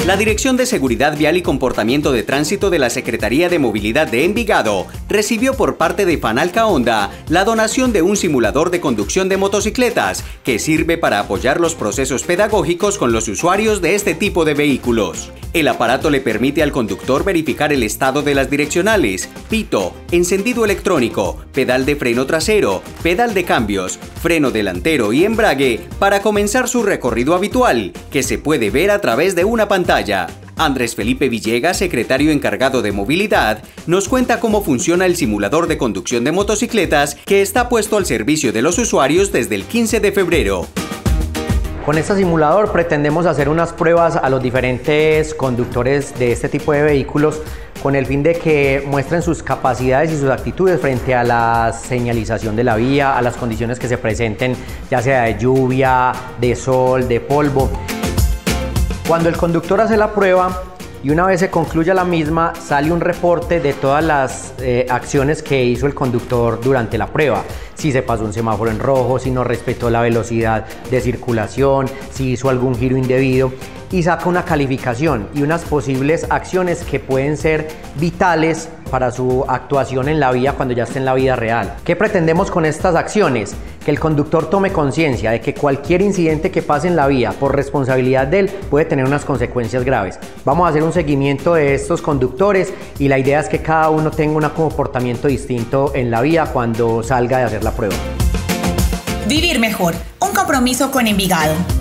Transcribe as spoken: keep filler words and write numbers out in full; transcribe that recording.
La Dirección de Seguridad Vial y Comportamiento de Tránsito de la Secretaría de Movilidad de Envigado recibió por parte de Fanalca Honda la donación de un simulador de conducción de motocicletas que sirve para apoyar los procesos pedagógicos con los usuarios de este tipo de vehículos. El aparato le permite al conductor verificar el estado de las direccionales, pito, encendido electrónico, pedal de freno trasero, pedal de cambios, freno delantero y embrague para comenzar su recorrido habitual, que se puede ver a través de una pantalla. Andrés Felipe Villegas, secretario encargado de movilidad, nos cuenta cómo funciona el simulador de conducción de motocicletas que está puesto al servicio de los usuarios desde el quince de febrero. Con este simulador pretendemos hacer unas pruebas a los diferentes conductores de este tipo de vehículos con el fin de que muestren sus capacidades y sus actitudes frente a la señalización de la vía, a las condiciones que se presenten, ya sea de lluvia, de sol, de polvo. Cuando el conductor hace la prueba y una vez se concluya la misma, sale un reporte de todas las eh, acciones que hizo el conductor durante la prueba. Si se pasó un semáforo en rojo, si no respetó la velocidad de circulación, si hizo algún giro indebido, y saca una calificación y unas posibles acciones que pueden ser vitales para su actuación en la vía cuando ya esté en la vida real. ¿Qué pretendemos con estas acciones? Que el conductor tome conciencia de que cualquier incidente que pase en la vía por responsabilidad de él puede tener unas consecuencias graves. Vamos a hacer un seguimiento de estos conductores y la idea es que cada uno tenga un comportamiento distinto en la vía cuando salga de hacer la prueba. Vivir mejor, un compromiso con Envigado.